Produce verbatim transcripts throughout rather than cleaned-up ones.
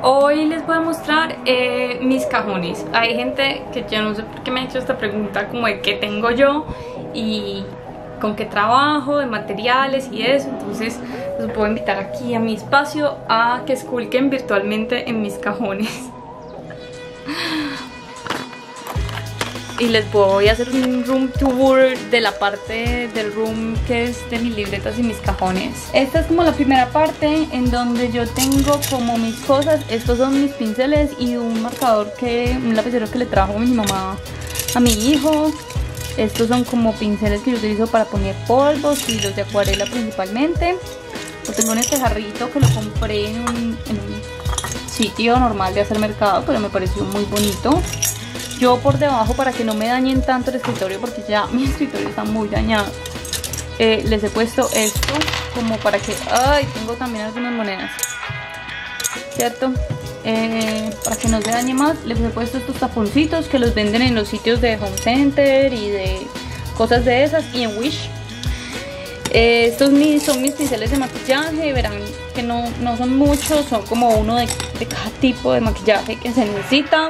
Hoy les voy a mostrar eh, mis cajones. Hay gente que yo no sé por qué me ha hecho esta pregunta como de qué tengo yo y con qué trabajo, de materiales y eso. Entonces los puedo invitar aquí a mi espacio a que esculquen virtualmente en mis cajones. Y les voy a hacer un room tour de la parte del room que es de mis libretas y mis cajones. Esta es como la primera parte en donde yo tengo como mis cosas. Estos son mis pinceles y un marcador, que un lapicero que le trajo mi mamá a mi hijo. Estos son como pinceles que yo utilizo para poner polvos y los de acuarela principalmente. Lo tengo en este jarrito que lo compré en un, en un sitio normal de hacer mercado, pero me pareció muy bonito. Yo por debajo, para que no me dañen tanto el escritorio, porque ya mi escritorio está muy dañado, eh, les he puesto esto como para que... ¡Ay! Tengo también algunas monedas, ¿cierto? Eh, para que no se dañe más, les he puesto estos taponcitos que los venden en los sitios de Home Center y de cosas de esas, y en Wish. Eh, estos mis, son mis pinceles de maquillaje. Verán que no, no son muchos, son como uno de, de cada tipo de maquillaje que se necesita.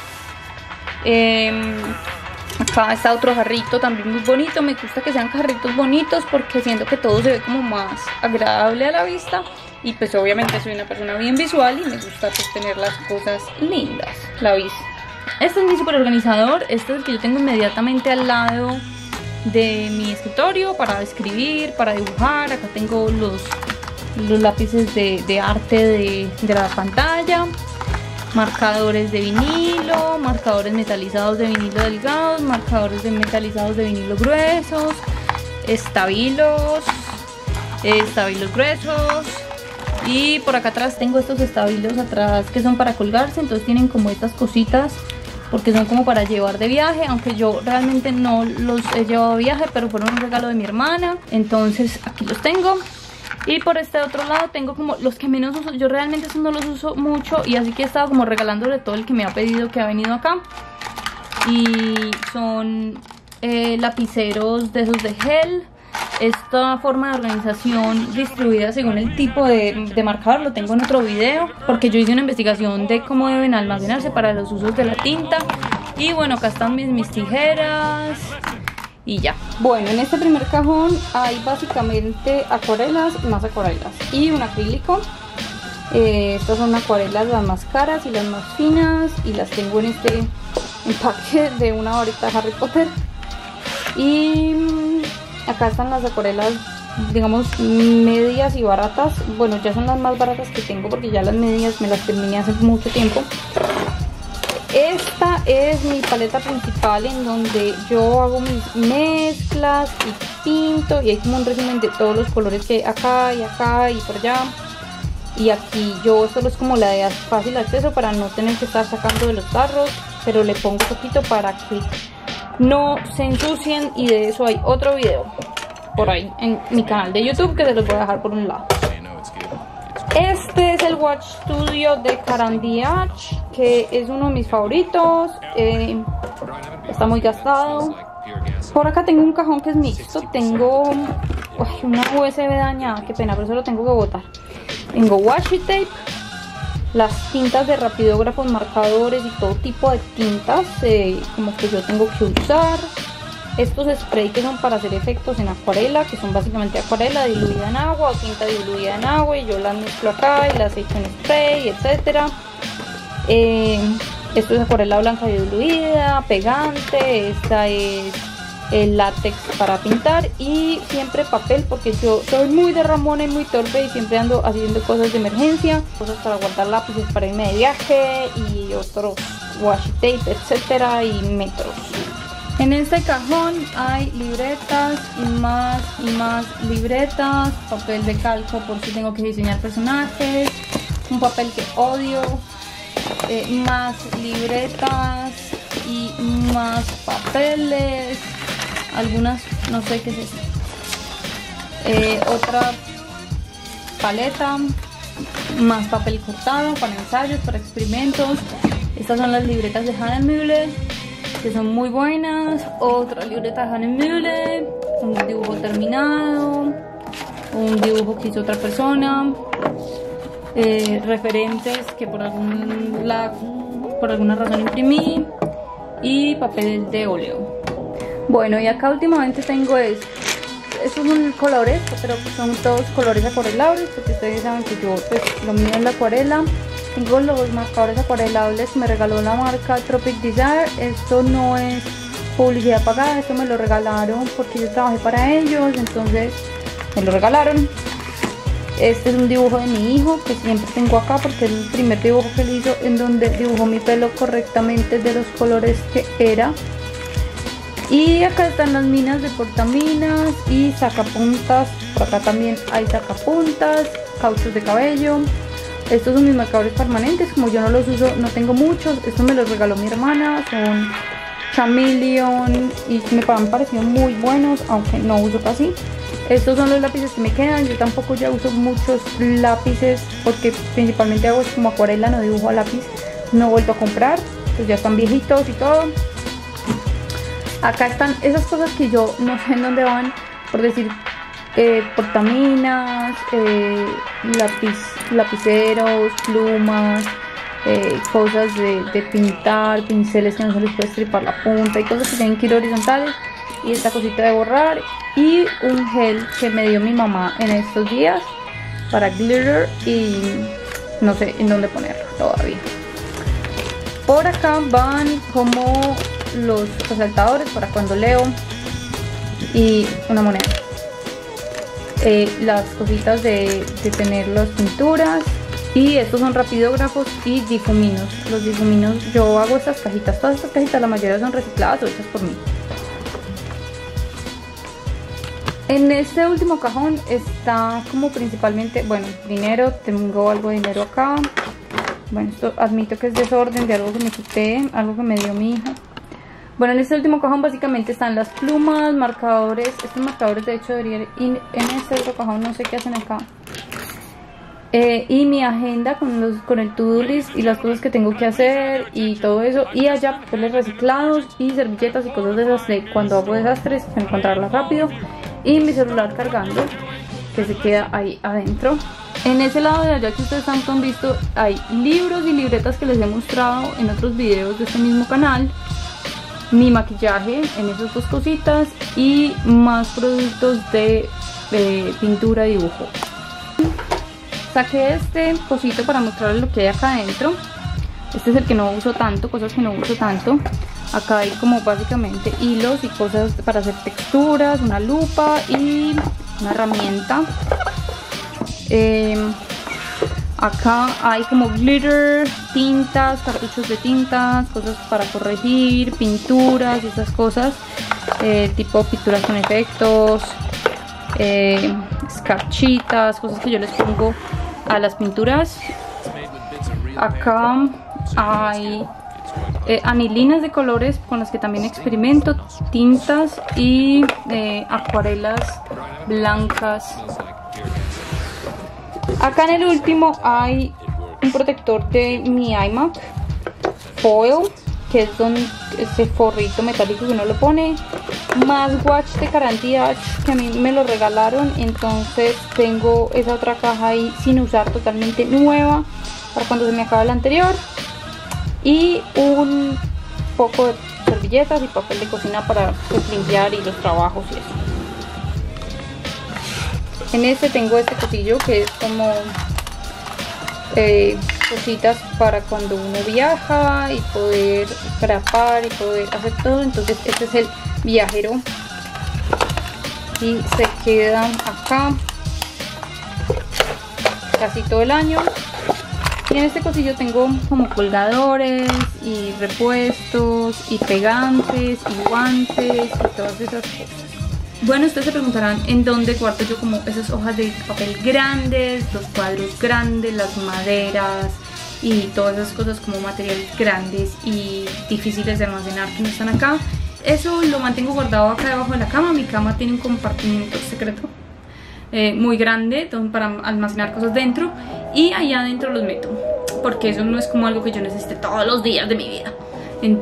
Eh, acá está otro jarrito también muy bonito. Me gusta que sean jarritos bonitos porque siento que todo se ve como más agradable a la vista. Y pues obviamente soy una persona bien visual y me gusta pues tener las cosas lindas, la vista. Este es mi super organizador. Este es el que yo tengo inmediatamente al lado de mi escritorio para escribir, para dibujar. Acá tengo los, los lápices de, de arte de, de la pantalla. Marcadores de vinilo, marcadores metalizados de vinilo delgados, marcadores de metalizados de vinilo gruesos, estabilos, estabilos gruesos. Y por acá atrás tengo estos estabilos atrás que son para colgarse, entonces tienen como estas cositas porque son como para llevar de viaje, aunque yo realmente no los he llevado de viaje, pero fueron un regalo de mi hermana, entonces aquí los tengo. Y por este otro lado tengo como los que menos uso. Yo realmente no los uso mucho y así que he estado como regalándole todo el que me ha pedido, que ha venido acá. Y son eh, lapiceros de esos de gel. Esta forma de organización distribuida según el tipo de, de marcador lo tengo en otro video, porque yo hice una investigación de cómo deben almacenarse para los usos de la tinta. Y bueno, acá están mis, mis tijeras y ya. Bueno, en este primer cajón hay básicamente acuarelas, más acuarelas y un acrílico. Eh, estas son acuarelas las más caras y las más finas, y las tengo en este empaque de una varita de Harry Potter. Y acá están las acuarelas, digamos, medias y baratas. Bueno, ya son las más baratas que tengo porque ya las medias me las terminé hace mucho tiempo. Esta es mi paleta principal en donde yo hago mis mezclas y pinto, y hay como un resumen de todos los colores que hay acá y acá y por allá. Y aquí yo solo es como la de fácil acceso para no tener que estar sacando de los tarros, pero le pongo un poquito para que no se ensucien, y de eso hay otro video por ahí en mi canal de YouTube que se los voy a dejar por un lado. Este es el Watch Studio de Caran d'Ache, que es uno de mis favoritos. Eh, está muy gastado. Por acá tengo un cajón que es mixto. Tengo uy, una U S B dañada, qué pena, pero eso lo tengo que botar. Tengo washi tape, las tintas de rapidógrafos, marcadores y todo tipo de tintas eh, como que yo tengo que usar. Estos sprays que son para hacer efectos en acuarela, que son básicamente acuarela diluida en agua o tinta diluida en agua, y yo las mezclo acá y las echo en spray, etcétera. Eh, esto es acuarela blanca diluida, pegante. Esta es el látex para pintar, y siempre papel porque yo soy muy de ramona y muy torpe y siempre ando haciendo cosas de emergencia, cosas para guardar lápices para irme de viaje y otros washi tape, etcétera, y metros. En este cajón hay libretas y más y más libretas, papel de calco por si tengo que diseñar personajes, un papel que odio, eh, más libretas y más papeles, algunas, no sé qué es eso, eh, otra paleta, más papel cortado para ensayos, para experimentos. Estas son las libretas de Hahnemühle, que son muy buenas. Otra libreta de Hahnemühle, un dibujo terminado, un dibujo que hizo otra persona. eh, referentes que por, algún la, por alguna razón imprimí y papel de óleo. Bueno, y acá últimamente tengo es, estos son colores, pero son todos colores acuarelables, porque ustedes saben que yo, pues lo mío es la acuarela. Tengo los marcadores acuarelables que me regaló la marca Tropic Desire. Esto no es publicidad pagada, esto me lo regalaron porque yo trabajé para ellos, entonces me lo regalaron. Este es un dibujo de mi hijo que siempre tengo acá porque es el primer dibujo que él hizo, en donde dibujó mi pelo correctamente de los colores que era. Y acá están las minas de portaminas y sacapuntas. Por acá también hay sacapuntas, cauchos de cabello. Estos son mis marcadores permanentes, como yo no los uso, no tengo muchos. Estos me los regaló mi hermana, son Chameleon y me han parecido muy buenos, aunque no uso casi. Estos son los lápices que me quedan. Yo tampoco ya uso muchos lápices porque principalmente hago es como acuarela, no dibujo a lápiz. No he vuelto a comprar, pues ya están viejitos y todo. Acá están esas cosas que yo no sé en dónde van, por decir, eh, portaminas, eh, lápiz, lapiceros, plumas, eh, cosas de, de pintar, pinceles que no se les puede estripar la punta y cosas que tienen que ir horizontales. Y esta cosita de borrar y un gel que me dio mi mamá en estos días para glitter y no sé en dónde ponerlo todavía. Por acá van como los resaltadores para cuando leo y una moneda. Eh, las cositas de, de tener las pinturas y estos son rapidógrafos y difuminos. Los difuminos, yo hago estas cajitas, todas estas cajitas la mayoría son recicladas o hechas por mí. En este último cajón está como principalmente, bueno, dinero, tengo algo de dinero acá. Bueno, esto admito que es desorden de algo que me quité, algo que me dio mi hijo. Bueno, en este último cajón básicamente están las plumas, marcadores. Estos marcadores de hecho deberían ir en este otro cajón, no sé qué hacen acá. Eh, y mi agenda con, los, con el to-do list y las cosas que tengo que hacer y todo eso. Y allá papeles reciclados y servilletas y cosas de esas de cuando hago desastres, para encontrarlas rápido. Y mi celular cargando, que se queda ahí adentro. En ese lado de allá que ustedes tanto han visto, hay libros y libretas que les he mostrado en otros videos de este mismo canal. Mi maquillaje en esas dos cositas y más productos de, de pintura y dibujo. Saqué este cosito para mostrarles lo que hay acá adentro. Este es el que no uso tanto, cosas que no uso tanto. Acá hay como básicamente hilos y cosas para hacer texturas, una lupa y una herramienta. Eh, acá hay como glitter, tintas, cartuchos de tintas, cosas para corregir, pinturas y esas cosas. Eh, tipo pinturas con efectos, eh, escarchitas, cosas que yo les pongo a las pinturas. Acá hay eh, anilinas de colores con las que también experimento, tintas y eh, acuarelas blancas. Acá en el último hay un protector de mi iMac foil, que es donde ese forrito metálico que uno lo pone, más watch de Caranti que a mí me lo regalaron. Entonces tengo esa otra caja ahí sin usar, totalmente nueva, para cuando se me acabe la anterior. Y un poco de servilletas y papel de cocina para pues, limpiar y los trabajos y eso. En este tengo este cosillo que es como eh, cositas para cuando uno viaja y poder grapar y poder hacer todo. Entonces este es el viajero y se queda acá casi todo el año. Y en este cosillo tengo como colgadores y repuestos y pegantes y guantes y todas esas cosas. Bueno, ustedes se preguntarán en dónde guardo yo como esas hojas de papel grandes, los cuadros grandes, las maderas y todas esas cosas como materiales grandes y difíciles de almacenar que no están acá. Eso lo mantengo guardado acá debajo de la cama. Mi cama tiene un compartimiento secreto eh, muy grande para almacenar cosas dentro, y allá adentro los meto, porque eso no es como algo que yo necesite todos los días de mi vida.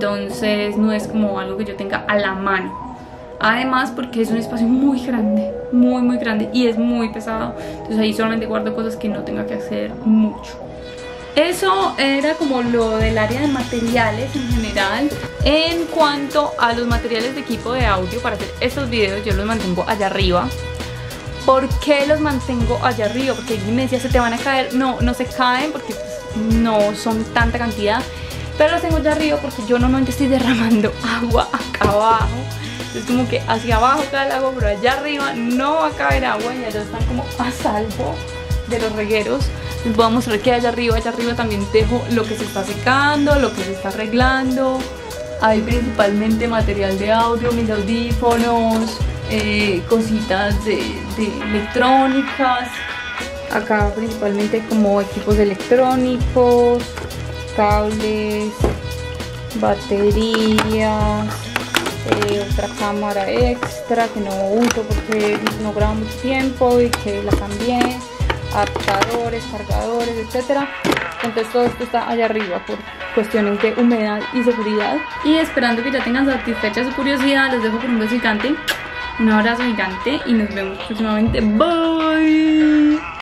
Entonces no es como algo que yo tenga a la mano. Además porque es un espacio muy grande, muy muy grande y es muy pesado. Entonces ahí solamente guardo cosas que no tenga que hacer mucho. Eso era como lo del área de materiales en general. En cuanto a los materiales de equipo de audio para hacer estos videos, yo los mantengo allá arriba. ¿Por qué los mantengo allá arriba? Porque alguien me decía, se te van a caer. No, no se caen porque pues, no son tanta cantidad. Pero los tengo allá arriba porque yo normalmente estoy derramando agua acá abajo. Es como que hacia abajo cae el agua, pero allá arriba no va a caer agua y allá están como a salvo de los regueros. Les voy a mostrar que allá arriba, allá arriba también dejo lo que se está secando, lo que se está arreglando. Hay principalmente material de audio, mis audífonos, eh, cositas de, de electrónicas. Acá principalmente como equipos electrónicos, cables, baterías, eh, otra cámara extra que no uso porque no grabo mucho tiempo y que la cambié, adaptadores, cargadores, etcétera. Entonces todo esto está allá arriba por cuestiones de humedad y seguridad. Y esperando que ya tengan satisfecha su curiosidad, les dejo por un beso gigante, un abrazo gigante y nos vemos próximamente. Bye.